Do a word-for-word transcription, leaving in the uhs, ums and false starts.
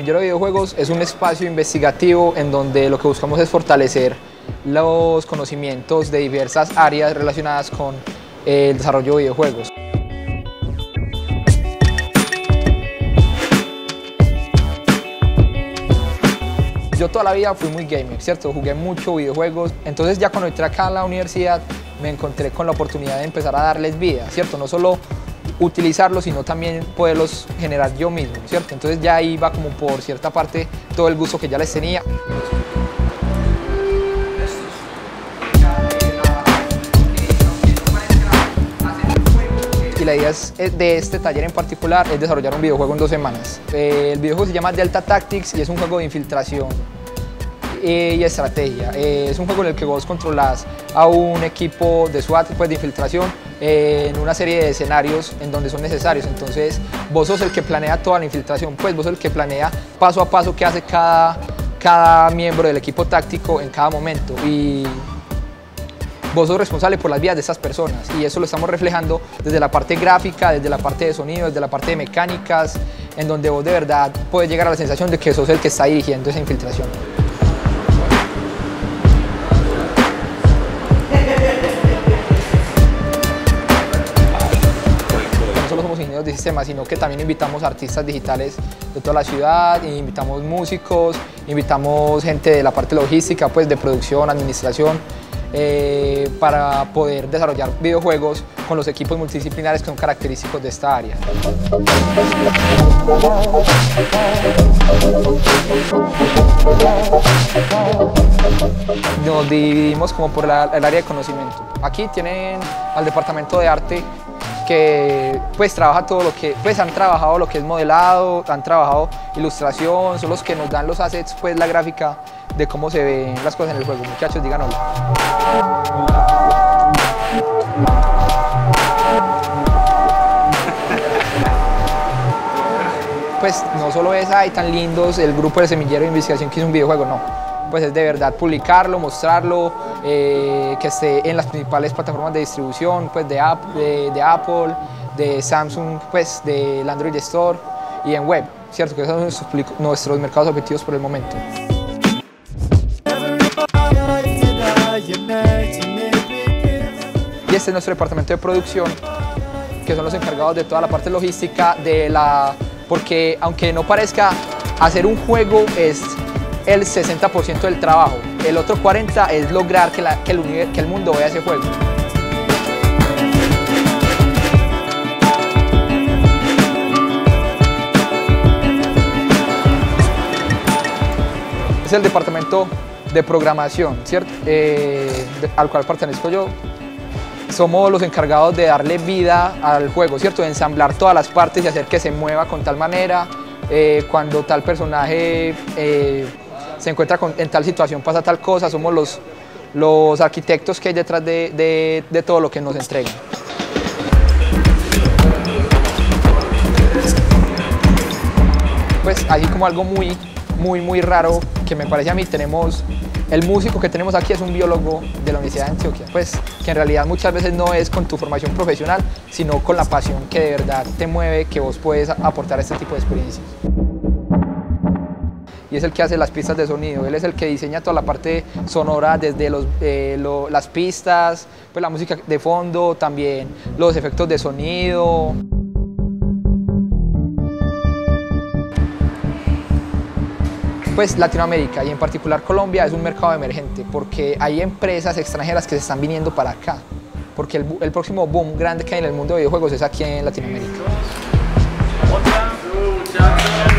Semillero de Videojuegos es un espacio investigativo en donde lo que buscamos es fortalecer los conocimientos de diversas áreas relacionadas con el desarrollo de videojuegos. Yo toda la vida fui muy gamer, ¿cierto? Jugué mucho videojuegos, entonces ya cuando entré acá a la universidad me encontré con la oportunidad de empezar a darles vida, ¿cierto? No solo utilizarlos, sino también poderlos generar yo mismo, ¿cierto? Entonces ya ahí va como por cierta parte todo el gusto que ya les tenía. Y la idea es, de este taller en particular es desarrollar un videojuego en dos semanas. El videojuego se llama Delta Tactics y es un juego de infiltración y estrategia. Es un juego en el que vos controlas a un equipo de SWAT, pues de infiltración, en una serie de escenarios en donde son necesarios. Entonces vos sos el que planea toda la infiltración, pues vos sos el que planea paso a paso qué hace cada, cada miembro del equipo táctico en cada momento. Y vos sos responsable por las vidas de esas personas y eso lo estamos reflejando desde la parte gráfica, desde la parte de sonido, desde la parte de mecánicas, en donde vos de verdad puedes llegar a la sensación de que sos el que está dirigiendo esa infiltración. No solo somos ingenieros de sistemas, sino que también invitamos artistas digitales de toda la ciudad, invitamos músicos, invitamos gente de la parte logística, pues de producción, administración, Eh, para poder desarrollar videojuegos con los equipos multidisciplinares que son característicos de esta área. Nos dividimos como por la, el área de conocimiento. Aquí tienen al departamento de arte que pues trabaja todo lo que, pues han trabajado lo que es modelado, han trabajado ilustración, son los que nos dan los assets, pues la gráfica de cómo se ven las cosas en el juego. Muchachos, digan hola. Pues no solo es, ay, tan lindos el grupo de Semillero de Investigación que hizo un videojuego, no. Pues es de verdad publicarlo, mostrarlo, eh, que esté en las principales plataformas de distribución, pues de, app, de, de Apple, de Samsung, pues del Android Store y en web, ¿cierto? Que esos son nuestros, nuestros mercados objetivos por el momento. Y este es nuestro departamento de producción, que son los encargados de toda la parte logística, de la, porque aunque no parezca, hacer un juego es el sesenta por ciento del trabajo, el otro cuarenta por ciento es lograr que, la, que, el, que el mundo vea ese juego. Es el departamento de programación, ¿cierto? Eh, de, al cual pertenezco yo. Somos los encargados de darle vida al juego, ¿cierto? De ensamblar todas las partes y hacer que se mueva con tal manera. Eh, cuando tal personaje eh, se encuentra con, en tal situación, pasa tal cosa, somos los, los arquitectos que hay detrás de, de, de todo lo que nos entregan. Pues así como algo muy, muy, muy raro que me parece a mí, tenemos el músico que tenemos aquí es un biólogo de la Universidad de Antioquia, pues que en realidad muchas veces no es con tu formación profesional, sino con la pasión que de verdad te mueve, que vos puedes aportar a este tipo de experiencias. Y es el que hace las pistas de sonido, él es el que diseña toda la parte sonora, desde los, eh, lo, las pistas, pues la música de fondo, también los efectos de sonido. Pues Latinoamérica y en particular Colombia es un mercado emergente porque hay empresas extranjeras que se están viniendo para acá, porque el, el próximo boom grande que hay en el mundo de videojuegos es aquí en Latinoamérica.